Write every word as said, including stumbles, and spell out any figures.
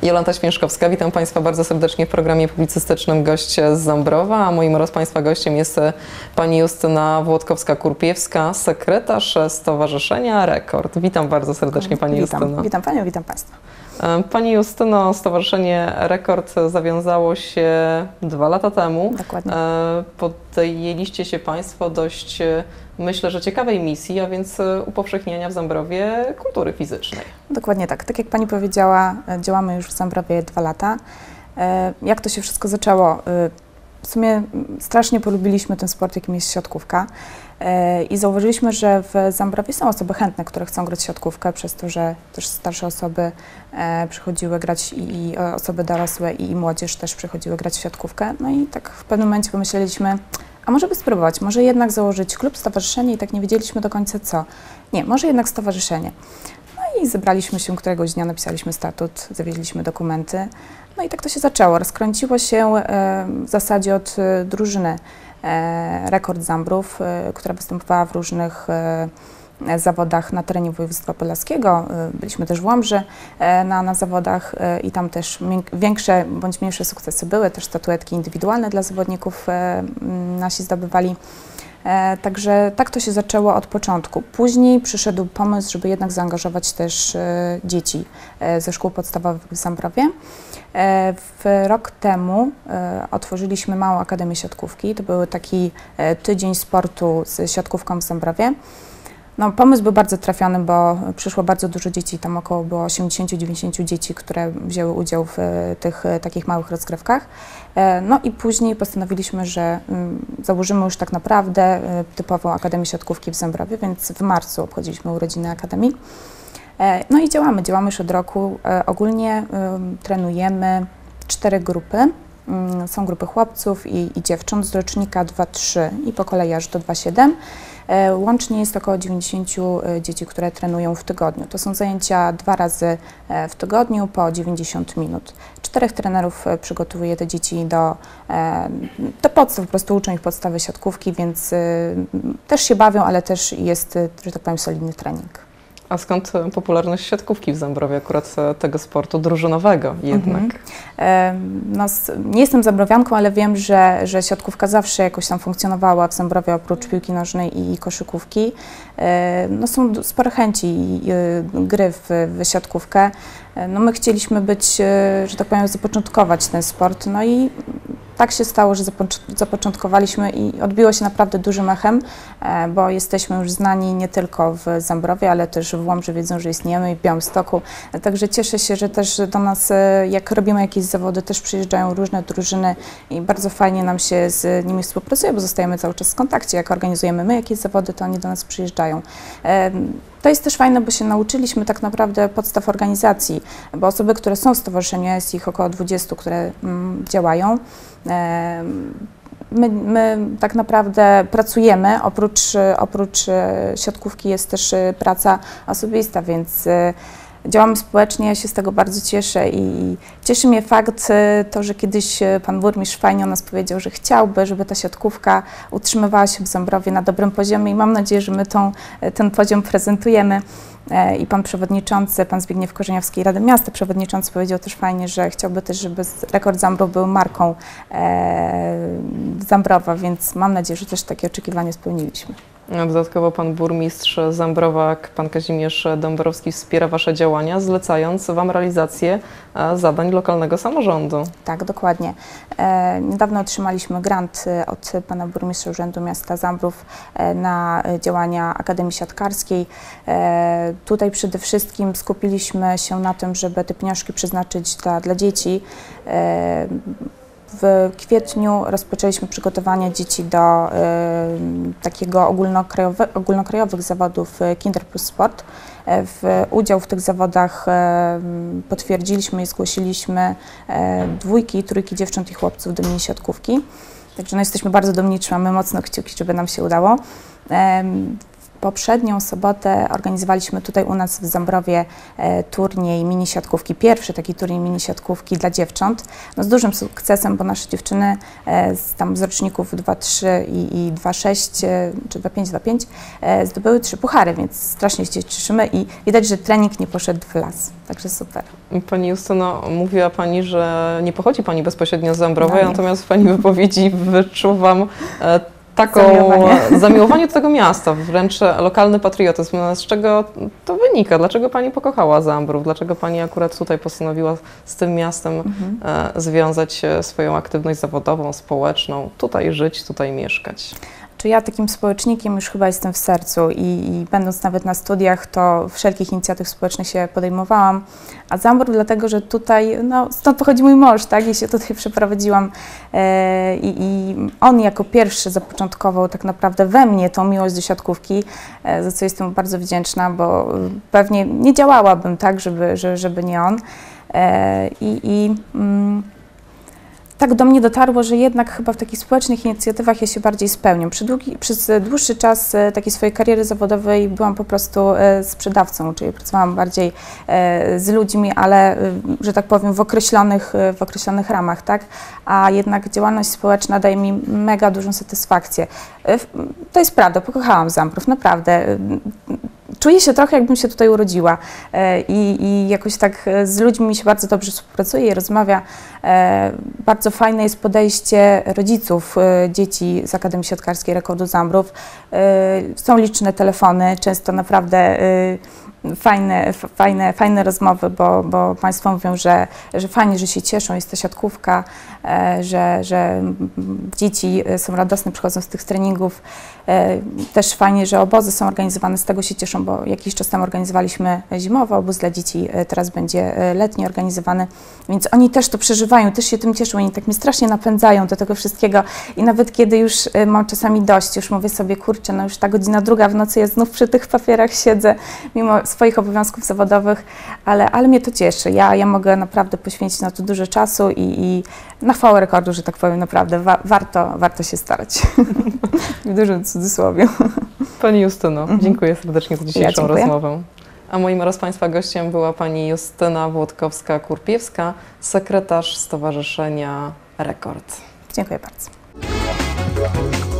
Jolanta Śmieszkowska, witam Państwa bardzo serdecznie w programie publicystycznym Gość z Zambrowa, a moim oraz Państwa gościem jest pani Justyna Włodkowska-Kurpiewska, sekretarz Stowarzyszenia Rekord. Witam bardzo serdecznie Pani witam, Justyno. Witam Panią, witam Państwa. Pani Justyno, Stowarzyszenie Rekord zawiązało się dwa lata temu. Dokładnie. Podjęliście się Państwo dość, myślę, że ciekawej misji, a więc upowszechniania w Zambrowie kultury fizycznej. Dokładnie tak. Tak jak Pani powiedziała, działamy już w Zambrowie dwa lata. Jak to się wszystko zaczęło? W sumie strasznie polubiliśmy ten sport, jakim jest siatkówka i zauważyliśmy, że w Zambrowie są osoby chętne, które chcą grać siatkówkę, przez to, że też starsze osoby przychodziły grać i osoby dorosłe i młodzież też przychodziły grać w siatkówkę. No i tak w pewnym momencie pomyśleliśmy, a może by spróbować, może jednak założyć klub, stowarzyszenie i tak nie wiedzieliśmy do końca co. Nie, może jednak stowarzyszenie. No i zebraliśmy się któregoś dnia, napisaliśmy statut, zawieźliśmy dokumenty. No i tak to się zaczęło. Rozkręciło się w zasadzie od drużyny Rekord Zambrów, która występowała w różnych zawodach na terenie województwa podlaskiego. Byliśmy też w Łomży na, na zawodach i tam też większe bądź mniejsze sukcesy były, też statuetki indywidualne dla zawodników nasi zdobywali. Także tak to się zaczęło od początku. Później przyszedł pomysł, żeby jednak zaangażować też dzieci ze szkół podstawowych w Zambrowie. W rok temu otworzyliśmy małą akademię siatkówki. To był taki tydzień sportu z siatkówką w Zambrowie. No, pomysł był bardzo trafiony, bo przyszło bardzo dużo dzieci, tam około było osiemdziesiąt do dziewięćdziesięciu dzieci, które wzięły udział w tych takich małych rozgrywkach. No i później postanowiliśmy, że założymy już tak naprawdę typową Akademię Siatkówki w Zambrowie, więc w marcu obchodziliśmy urodziny Akademii. No i działamy, działamy już od roku. Ogólnie trenujemy cztery grupy. Są grupy chłopców i, i dziewcząt z rocznika dwa trzy i po kolei aż do dwa siedem. Łącznie jest około dziewięćdziesięciu dzieci, które trenują w tygodniu. To są zajęcia dwa razy w tygodniu po dziewięćdziesiąt minut. Czterech trenerów przygotowuje te dzieci do, do podstaw, po prostu uczą ich podstawy siatkówki, więc też się bawią, ale też jest, że tak powiem, solidny trening. A skąd popularność siatkówki w Zambrowie, akurat tego sportu drużynowego jednak? Mhm. No, nie jestem zambrowianką, ale wiem, że, że siatkówka zawsze jakoś tam funkcjonowała w Zambrowie oprócz piłki nożnej i koszykówki. No, są spore chęci gry w, w siatkówkę. No, my chcieliśmy być, że tak powiem, zapoczątkować ten sport, no i tak się stało, że zapoczątkowaliśmy i odbiło się naprawdę dużym echem, bo jesteśmy już znani nie tylko w Zambrowie, ale też w Łomży wiedzą, że istniejemy i w Białymstoku. Także cieszę się, że też do nas, jak robimy jakieś zawody, też przyjeżdżają różne drużyny i bardzo fajnie nam się z nimi współpracuje, bo zostajemy cały czas w kontakcie. Jak organizujemy my jakieś zawody, to oni do nas przyjeżdżają. To jest też fajne, bo się nauczyliśmy tak naprawdę podstaw organizacji, bo osoby, które są w stowarzyszeniu, jest ich około dwudziestu, które mm, działają. My, my tak naprawdę pracujemy, oprócz, oprócz siatkówki jest też praca osobista, więc działamy społecznie, ja się z tego bardzo cieszę i cieszy mnie fakt to, że kiedyś pan burmistrz fajnie o nas powiedział, że chciałby, żeby ta siatkówka utrzymywała się w Zambrowie na dobrym poziomie i mam nadzieję, że my tą, ten poziom prezentujemy. I pan przewodniczący, pan Zbigniew Korzeniowski, Rady Miasta, przewodniczący powiedział też fajnie, że chciałby też, żeby Rekord Zambrów był marką e, Zambrowa, więc mam nadzieję, że też takie oczekiwania spełniliśmy. Dodatkowo pan burmistrz Zambrowa, pan Kazimierz Dąbrowski wspiera Wasze działania, zlecając Wam realizację zadań lokalnego samorządu. Tak, dokładnie. E, niedawno otrzymaliśmy grant od pana burmistrza Urzędu Miasta Zambrów e, na działania Akademii Siatkarskiej. E, tutaj przede wszystkim skupiliśmy się na tym, żeby te pieniążki przeznaczyć dla, dla dzieci. E, W kwietniu rozpoczęliśmy przygotowanie dzieci do y, takiego ogólnokrajowe, ogólnokrajowych zawodów Kinder Plus Sport. W udział w tych zawodach y, potwierdziliśmy i zgłosiliśmy y, dwójki, trójki dziewcząt i chłopców do mini siatkówki. Także no, jesteśmy bardzo dumni, trzymamy mocno kciuki, żeby nam się udało. Y, poprzednią sobotę organizowaliśmy tutaj u nas w Zambrowie e, turniej mini siatkówki, pierwszy taki turniej mini siatkówki dla dziewcząt, no z dużym sukcesem, bo nasze dziewczyny e, z, tam z roczników dwa trzy i, i dwa sześć e, czy dwa pięć dwa pięć e, zdobyły trzy puchary, więc strasznie się cieszymy i widać, że trening nie poszedł w las, także super. Pani Justyno, mówiła Pani, że nie pochodzi Pani bezpośrednio z Zambrowej, No natomiast w Pani wypowiedzi wyczuwam e, taką Zamiłowanie. zamiłowanie do tego miasta, wręcz lokalny patriotyzm. Z czego to wynika? Dlaczego Pani pokochała Zambrów? Dlaczego Pani akurat tutaj postanowiła z tym miastem Mhm. e, związać e, swoją aktywność zawodową, społeczną, tutaj żyć, tutaj mieszkać? Czy ja takim społecznikiem już chyba jestem w sercu i, i będąc nawet na studiach, to wszelkich inicjatyw społecznych się podejmowałam, a Zambrów dlatego, że tutaj, no stąd pochodzi mój mąż, tak, i się tutaj przeprowadziłam e, i, i on jako pierwszy zapoczątkował tak naprawdę we mnie tą miłość do siatkówki, e, za co jestem mu bardzo wdzięczna, bo pewnie nie działałabym tak, żeby, żeby, żeby nie on e, i, i mm, tak do mnie dotarło, że jednak chyba w takich społecznych inicjatywach ja się bardziej spełniam. Przy długi, przez dłuższy czas e, takiej swojej kariery zawodowej byłam po prostu e, sprzedawcą, czyli pracowałam bardziej e, z ludźmi, ale, e, że tak powiem, w określonych, e, w określonych ramach, tak? A jednak działalność społeczna daje mi mega dużą satysfakcję. E, to jest prawda, pokochałam Zambrów, naprawdę. E, Czuję się trochę, jakbym się tutaj urodziła e, i, i jakoś tak z ludźmi mi się bardzo dobrze współpracuje i rozmawia. E, bardzo fajne jest podejście rodziców e, dzieci z Akademii Siatkarskiej Rekordu Zambrów. E, są liczne telefony, często naprawdę e, fajne, fajne, fajne rozmowy, bo, bo Państwo mówią, że, że fajnie, że się cieszą, jest ta siatkówka, e, że, że dzieci są radosne, przychodzą z tych treningów. E, też fajnie, że obozy są organizowane, z tego się cieszą, bo jakiś czas temu organizowaliśmy zimowy obóz dla dzieci, e, teraz będzie letni organizowany, więc oni też to przeżywają, też się tym cieszą, oni tak mnie strasznie napędzają do tego wszystkiego i nawet kiedy już e, mam czasami dość, już mówię sobie, kurczę, no już ta godzina druga w nocy, ja znów przy tych papierach siedzę, mimo swoich obowiązków zawodowych, ale, ale mnie to cieszy. Ja, ja mogę naprawdę poświęcić na to dużo czasu i, i na chwałę rekordu, że tak powiem, naprawdę wa warto, warto się starać. W dużym cudzysłowie. Pani Justyno, Mhm. dziękuję serdecznie za dzisiejszą Ja dziękuję. rozmowę. A moim oraz Państwa gościem była Pani Justyna Włodkowska-Kurpiewska, sekretarz Stowarzyszenia Rekord. Dziękuję bardzo.